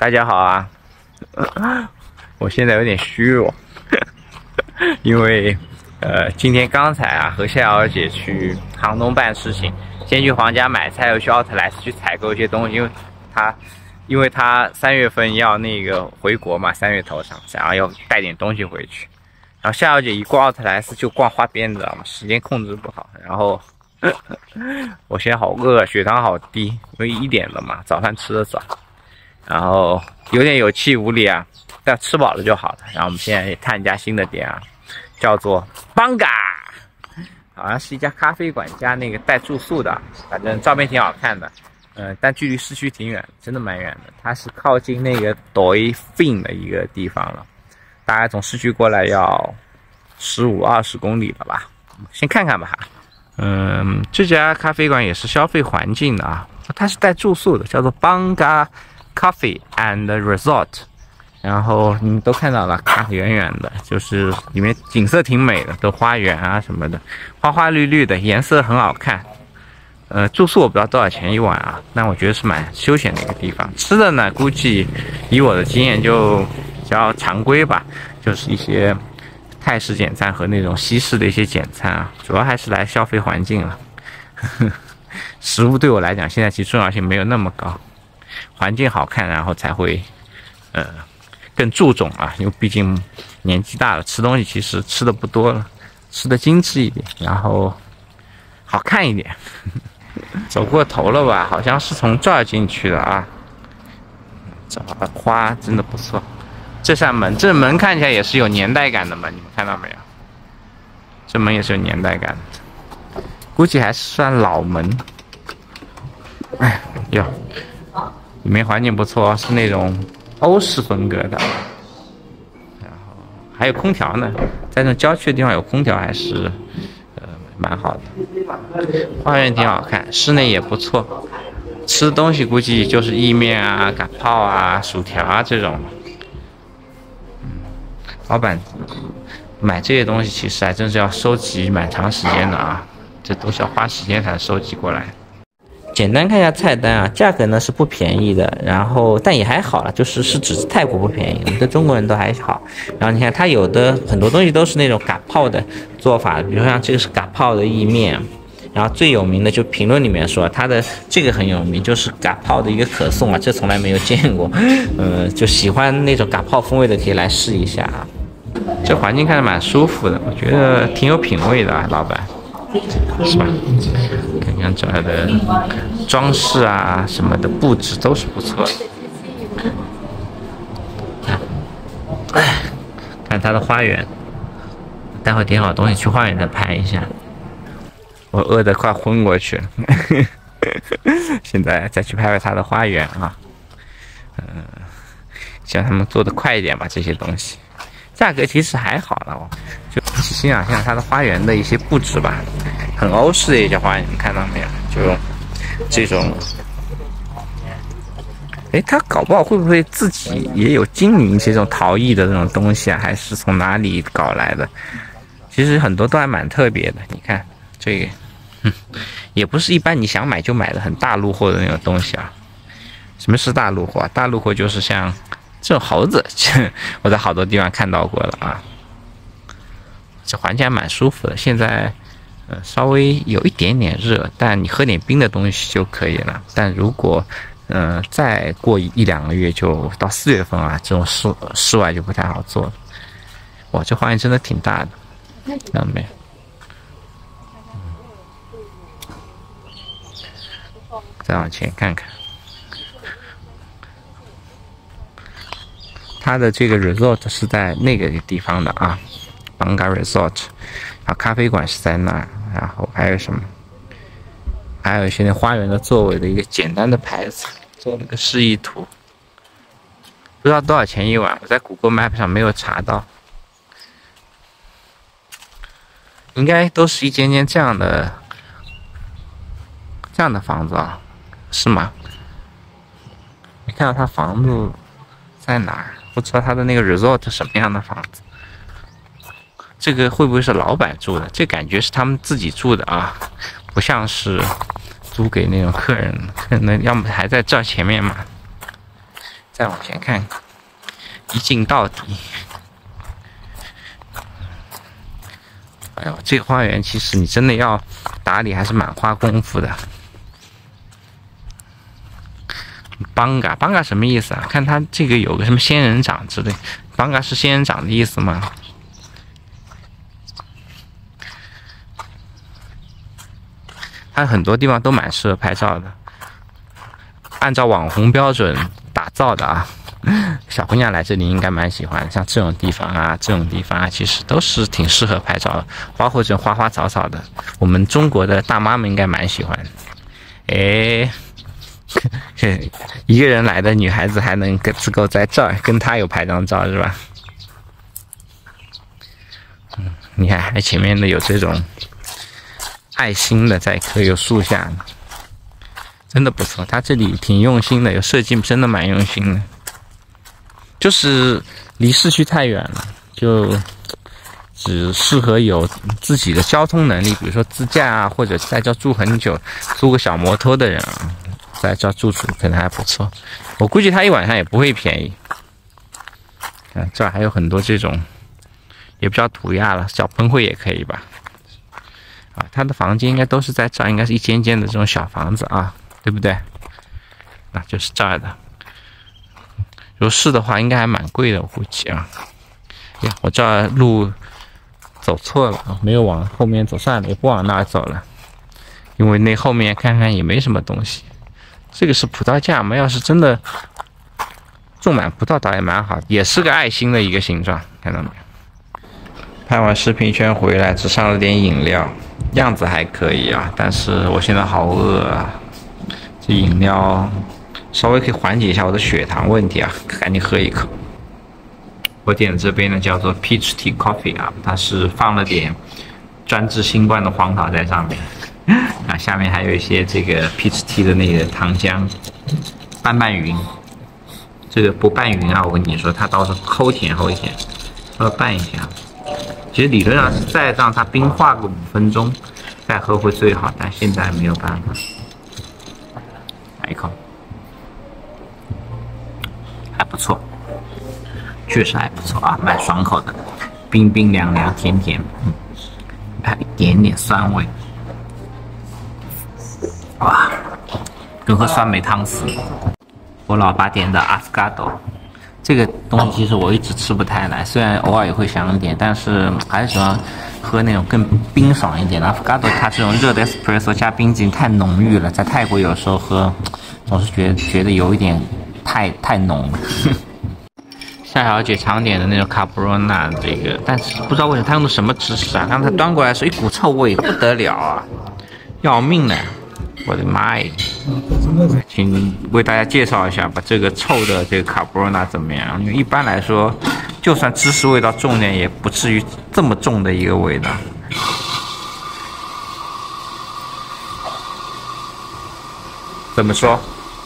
大家好啊！我现在有点虚弱，因为今天刚才啊和夏小姐去杭东办事情，先去皇家买菜，又去奥特莱斯去采购一些东西，因为她3月份要那个回国嘛，3月头上，然后要带点东西回去。然后夏小姐一逛奥特莱斯就逛花边，知道吗？时间控制不好，然后我现在好饿，血糖好低，因为1点了嘛，早饭吃得早。然后有点有气无力啊，但吃饱了就好了。然后我们现在也探一家新的店啊，叫做 Banga， 好像是一家咖啡馆加那个带住宿的，反正照片挺好看的。但距离市区挺远，真的蛮远的。它是靠近那个 Doi Fin 的一个地方了，大概从市区过来要15-20公里了吧。先看看吧。这家咖啡馆也是消费环境的啊，它是带住宿的，叫做 Banga Coffee and Resort， 然后你们都看到了，看远远的，就是里面景色挺美的，都花园啊什么的，花花绿绿的，颜色很好看。住宿我不知道多少钱一晚啊，但我觉得是蛮休闲的一个地方。吃的呢，估计以我的经验就比较常规吧，就是一些泰式简餐和那种西式的一些简餐啊，主要还是来消费环境了。食物对我来讲，现在其实重要性没有那么高。环境好看，然后才会更注重啊，因为毕竟年纪大了，吃东西其实吃的不多了，吃的精致一点，然后好看一点。走过头了吧，好像是从这儿进去的啊。这花真的不错，这扇门，这门看起来也是有年代感的门，你们看到没有？这门也是有年代感的，估计还是算老门。哎哟。里面环境不错，是那种欧式风格的，然后还有空调呢，在那种郊区的地方有空调还是蛮好的。花园挺好看，室内也不错。吃的东西估计就是意面啊、嘎泡啊、薯条啊这种。老板买这些东西其实还真是要收集蛮长时间的啊，这都是要花时间才能收集过来。简单看一下菜单啊，价格呢是不便宜的，然后但也还好了，就是只是泰国不便宜，我们的中国人都还好。然后你看它有的很多东西都是那种嘎泡的做法，比如像这个是嘎泡的意面，然后最有名的就评论里面说它的这个很有名，就是嘎泡的一个可颂啊，这从来没有见过。就喜欢那种嘎泡风味的可以来试一下啊。这环境看着蛮舒服的，我觉得挺有品味的啊，老板。是吧？看看这儿的装饰啊什么的布置都是不错的。看它的花园，待会点好东西去花园再拍一下。我饿得快昏过去了，现在再去拍拍它的花园啊。希望他们做得快一点吧，这些东西。价格其实还好了哦，就欣赏一下它的花园的一些布置吧，很欧式的一些花园，你们看到没有？就这种，它搞不好会不会自己也有经营这种陶艺的这种东西啊？还是从哪里搞来的？其实很多都还蛮特别的，你看这个，也不是一般你想买就买的很大路货的那种东西啊。什么是大路货啊？大路货就是像这种猴子，我在好多地方看到过了啊。这环境还蛮舒服的，现在稍微有一点点热，但你喝点冰的东西就可以了。但如果再过1-2个月，就到4月份啊，这种室外就不太好做了。哇，这花园真的挺大的，看到没有？再往前看看。它的这个 resort 是在那个地方的啊 ，Banga Resort， 然后咖啡馆是在那儿，然后还有什么？还有一些那花园的座位的一个简单的牌子，做了个示意图，不知道多少钱一晚，我在谷歌 Map 上没有查到，应该都是一间间这样的房子啊，是吗？没看到它房子在哪儿。不知道他的那个 resort 什么样的房子，这个会不会是老板住的？这感觉是他们自己住的啊，不像是租给那种客人，可能要么还在这前面嘛。 再往前看，一镜到底。哎呦，这个花园其实你真的要打理还是蛮花功夫的。邦嘎什么意思啊？看它这个有个什么仙人掌之类，邦嘎是仙人掌的意思吗？它很多地方都蛮适合拍照的，按照网红标准打造的啊。小姑娘来这里应该蛮喜欢的，像这种地方啊，其实都是挺适合拍照的，包括这种花花草草的，我们中国的大妈们应该蛮喜欢。哎，一个人来的女孩子还能自够在这儿跟她有拍张照是吧？你看，前面的有这种爱心的在一棵有树下，真的不错。他这里挺用心的，有设计真的蛮用心的。就是离市区太远了，就只适合有自己的交通能力，比如说自驾啊，或者在这住很久，租个小摩托的人啊，在这住处可能还不错。我估计他一晚上也不会便宜。看这儿还有很多这种，也不叫涂鸦了，小喷绘也可以吧。啊，他的房间应该都是在这儿，应该是一间间的这种小房子啊，对不对？啊，就是这儿的。如果是的话，应该还蛮贵的，我估计啊。呀，我这儿路走错了啊，没有往后面走，算了，也不往那儿走了，因为那后面看看也没什么东西。这个是葡萄架嘛，要是真的种满葡萄倒也蛮好，也是个爱心的一个形状，看到没有？拍完视频圈回来，只上了点饮料，样子还可以啊，但是我现在好饿啊，这饮料稍微可以缓解一下我的血糖问题啊，赶紧喝一口。我点的这杯呢叫做 Peach Tea Coffee 啊，它是放了点专治新冠的黄桃在上面，啊，下面还有一些这个 Peach Tea 的那个糖浆，拌匀。这个不拌匀啊，我跟你说，它倒是齁甜，要拌一下。其实理论上是再让它冰化个5分钟再喝会最好，但现在没有办法。来一口。还不错，确实还不错啊，蛮爽口的，冰冰凉凉，甜甜，还有一点点酸味，哇，跟喝酸梅汤似的。我老爸点的阿斯卡多，这个东西其实我一直吃不太来，虽然偶尔也会想点，但是还是喜欢喝那种更冰爽一点的。阿斯卡多它这种热的 espresso 加冰激凌太浓郁了，在泰国有时候喝总是觉得有一点太浓了。夏小姐常点的那种卡布罗娜，这个，但是不知道为什么她用的什么芝士啊？刚才端过来的时候一股臭味不得了啊，要命了！我的妈呀！请为大家介绍一下吧，这个臭的这个卡布罗娜怎么样？因为一般来说，就算芝士味道重点，也不至于这么重的一个味道。怎么说？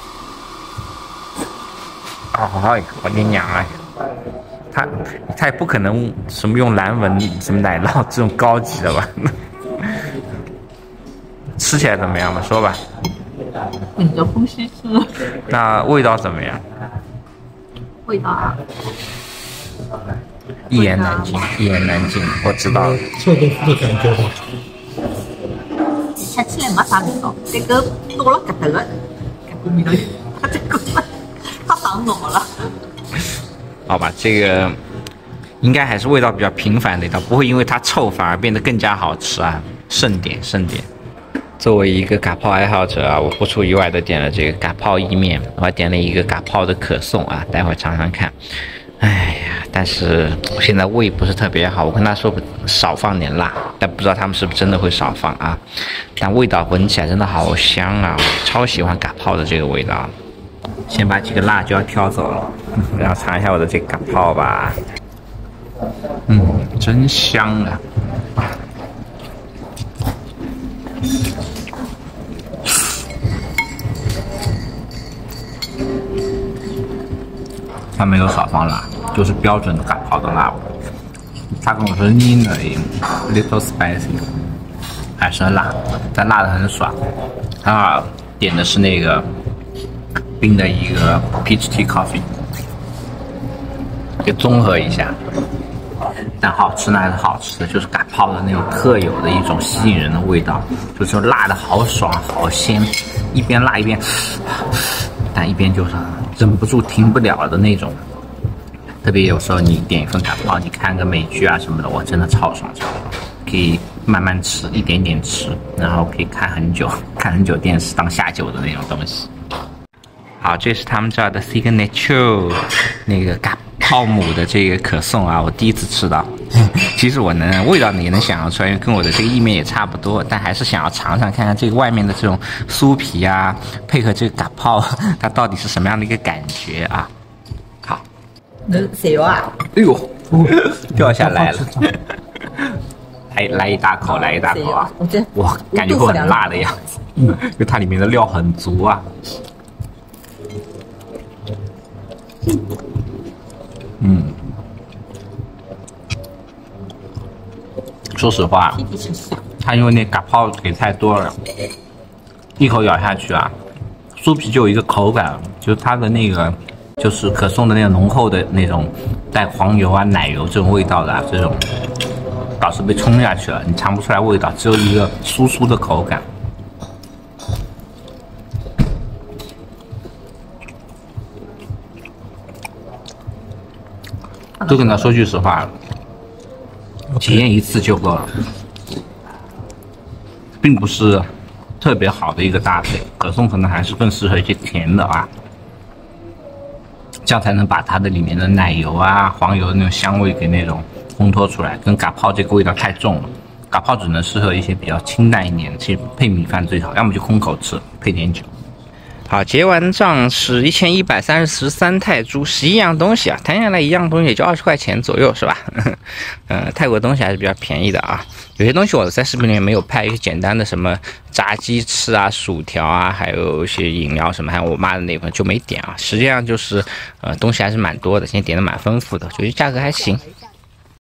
哦，我你娘啊！他也不可能什么用蓝纹什么奶酪这种高级的吧？吃起来怎么样嘛？说吧。 混着呼吸吃。 那味道怎么样？ 味道啊？ 一言难尽，我知道了。 臭豆腐的感觉吧。 吃起来没啥味道，这个到了搿搭个，搿股味道，它这个它上脑了。 好吧，这个应该还是味道比较平凡的一道，不会因为它臭反而变得更加好吃啊。盛典。作为一个嘎泡爱好者啊，我不出意外的点了这个嘎泡意面，我还点了一个嘎泡的可颂啊，待会尝尝看。哎呀，但是我现在胃不是特别好，我跟他说少放点辣，但不知道他们是不是真的会少放啊。但味道闻起来真的好香啊，超喜欢嘎泡的这个味道。先把几个辣椒挑走了，然后尝一下我的这个嘎泡吧。真香啊！它没有少放辣，就是标准的嘎泡的辣味。他跟我说你那 little spicy， 还是辣，但辣的很爽。他点的是那个冰的一个 peach tea coffee。 给综合一下。但好吃呢还是好吃的，就是嘎泡的那种特有的一种吸引人的味道，就是辣的好爽好鲜，一边辣一边，但一边就是忍不住停不了的那种。特别有时候你点一份嘎泡，你看个美剧啊什么的，我真的超爽超爽，可以慢慢吃，一点点吃，然后可以看很久电视当下酒的那种东西。好，这是他们这儿的 signature 那个嘎泡姆的这个可颂啊，我第一次吃到。其实我味道也能想象出来，因为跟我的这个意面也差不多，但还是想要尝尝看看这个外面的这种酥皮啊，配合这个嘎泡，它到底是什么样的一个感觉啊？好， 谁有啊？ 哎呦，掉下来了。来一大口，来一大口啊！哇，感觉会很辣的样子，因为它里面的料很足啊。说实话，它因为那嘎泡给太多了，一口咬下去啊，酥皮就有一个口感，就是它的那个就是可颂的那个浓厚的那种带黄油啊、奶油这种味道的啊，这种倒是被冲下去了，你尝不出来味道，只有一个酥酥的口感。这个呢，说句实话，体验一次就够了，并不是特别好的一个搭配。可颂可能还是更适合一些甜的啊，这样才能把它的里面的奶油啊、黄油的那种香味给那种烘托出来。跟嘎泡这个味道太重了，嘎泡只能适合一些比较清淡一点的，其实配米饭最好，要么就空口吃，配点酒。好，结完账是1133泰铢，11样东西啊，谈下来一样东西也就20块钱左右，是吧？泰国东西还是比较便宜的啊。有些东西我在视频里面没有拍，一些简单的什么炸鸡翅啊、薯条啊，还有一些饮料什么，还有我妈的那份就没点啊。实际上就是东西还是蛮多的，今天点的蛮丰富的，觉得价格还行。